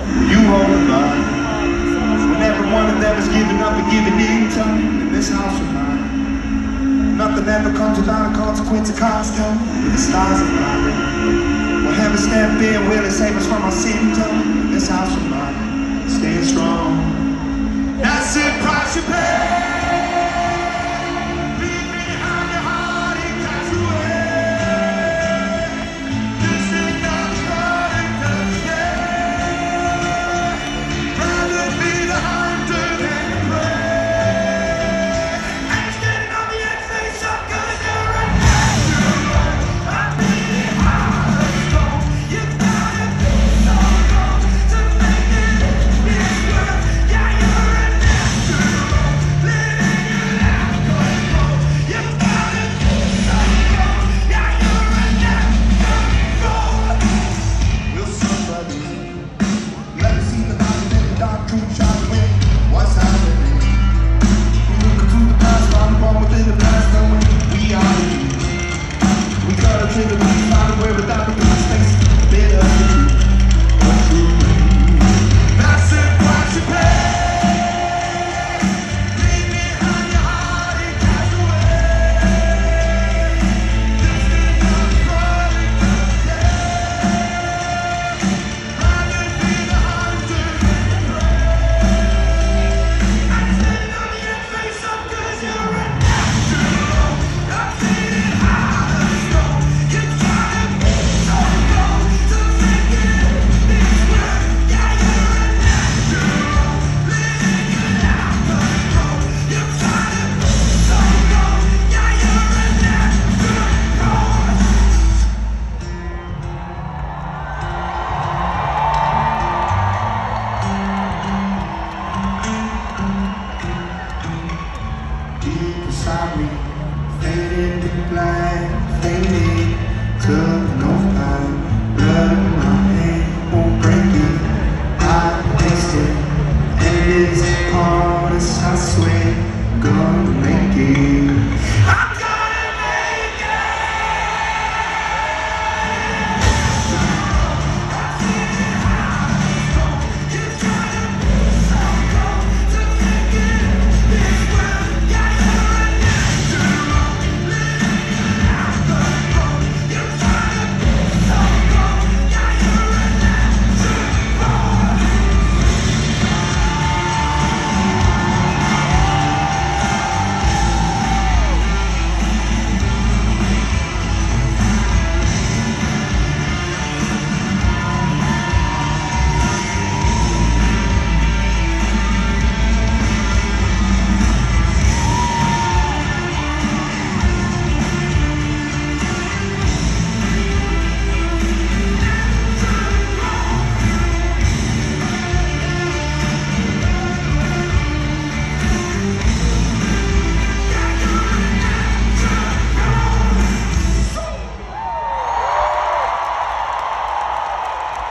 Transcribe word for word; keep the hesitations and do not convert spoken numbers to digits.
You hold the line. When every one of them is giving up and giving in time in this house of mine. Nothing ever comes without a consequence of constant. The stars are blinding. Will heaven step in? Will it save us from our symptoms? In this house of mine, staying strong. That's the price you pay.